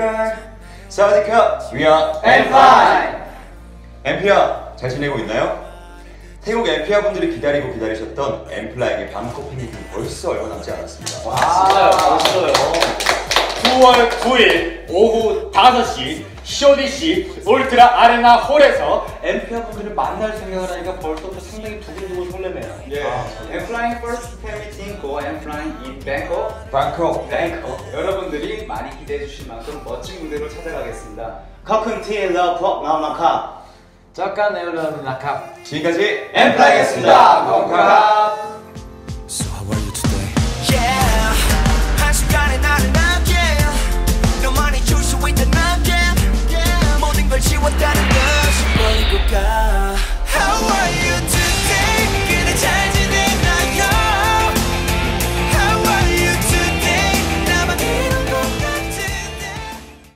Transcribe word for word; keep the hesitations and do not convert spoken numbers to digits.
Namaskar. 사와디캅. We are 엠플라이. 엠피아 잘 지내고 있나요? 태국 엠피아 분들이 기다리고 기다리셨던 엠플라잉의 밤커피 미팅이 벌써 얼마 남지 않았습니다. 와, 진짜요? 벌써요. 구월 구일 오후 다섯 시 쇼디시 울트라 아레나 홀에서 엠피아 분들을 만날 생각을 하니까 벌써부터 상당히 두근두근 설레네요. 예. 엠플라잉 first fan meeting go 엠플라잉 in Bangkok. 방콕. Bangkok. 여러분들이 많이 기대해 주실 만큼 멋진 무대로 찾아가겠습니다. 커큰티의 러브 나마카 잠깐 내려놓는 낙합 지금까지 엠플라잉이었습니다. 고맙습니다.